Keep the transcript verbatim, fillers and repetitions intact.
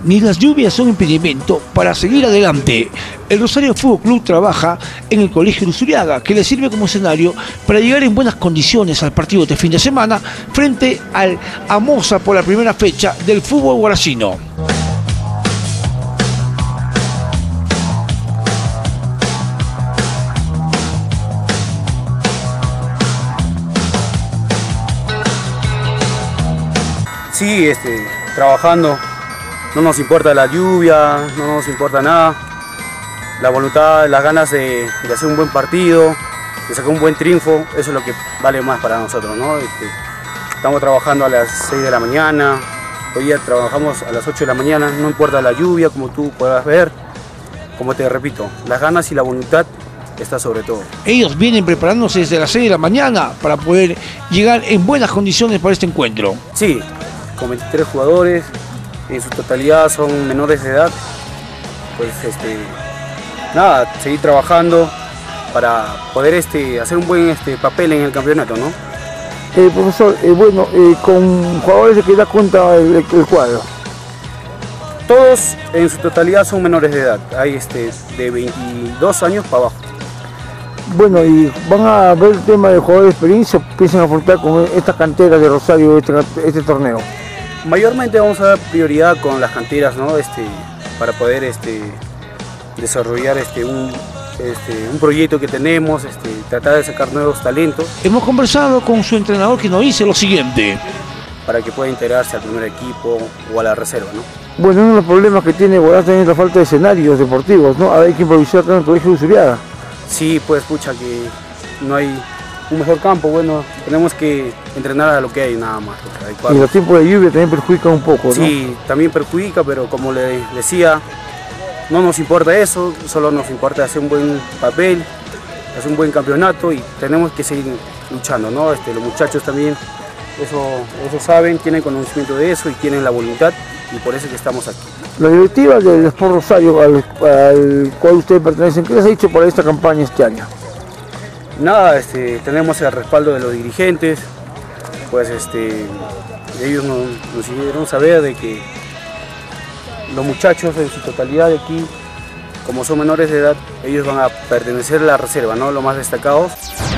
Ni las lluvias son impedimento para seguir adelante. El Rosario Fútbol Club trabaja en el Colegio Luzuriaga, que le sirve como escenario para llegar en buenas condiciones al partido de fin de semana frente al Amosa por la primera fecha del fútbol guaracino. Sí, este, trabajando, no nos importa la lluvia, no nos importa nada. La voluntad, las ganas de, de hacer un buen partido, de sacar un buen triunfo, eso es lo que vale más para nosotros, ¿no? Este, estamos trabajando a las seis de la mañana, hoy día trabajamos a las ocho de la mañana, no importa la lluvia, como tú puedas ver, como te repito, las ganas y la voluntad está sobre todo. Ellos vienen preparándose desde las seis de la mañana para poder llegar en buenas condiciones para este encuentro. Sí, con veintitrés jugadores, en su totalidad son menores de edad, pues este, nada, seguir trabajando para poder este, hacer un buen este, papel en el campeonato, ¿no? Eh, profesor, eh, bueno, eh, con jugadores de que da cuenta el, el cuadro. Todos en su totalidad son menores de edad, hay este, de veintidós años para abajo. Bueno, ¿y van a ver el tema de jugadores de experiencia o piensan afrontar con estas canteras de Rosario este, este torneo? Mayormente vamos a dar prioridad con las canteras, ¿no? Este, para poder este, desarrollar este, un, este, un proyecto que tenemos, este, tratar de sacar nuevos talentos. Hemos conversado con su entrenador, que nos dice lo siguiente: para que pueda integrarse al primer equipo o a la reserva, ¿no? Bueno, uno de los problemas que tiene Guaraz es la falta de escenarios deportivos, ¿no? Ahora hay que improvisar acá en el Colegio Luzuriaga. Sí, pues pucha, que no hay un mejor campo, bueno, tenemos que entrenar a lo que hay nada más. Y los tiempos de lluvia también perjudican un poco, ¿no? Sí, también perjudica, pero como le decía, no nos importa eso, solo nos importa hacer un buen papel, hacer un buen campeonato y tenemos que seguir luchando, ¿no? Este, los muchachos también eso, eso saben, tienen conocimiento de eso y tienen la voluntad y por eso es que estamos aquí. La directiva del Sport Rosario, al, al cual ustedes pertenecen, ¿qué les ha dicho para esta campaña este año? Nada, este, tenemos el respaldo de los dirigentes, pues este, ellos nos, nos hicieron saber de que los muchachos en su totalidad de aquí, como son menores de edad, ellos van a pertenecer a la reserva, ¿no? Los más destacados.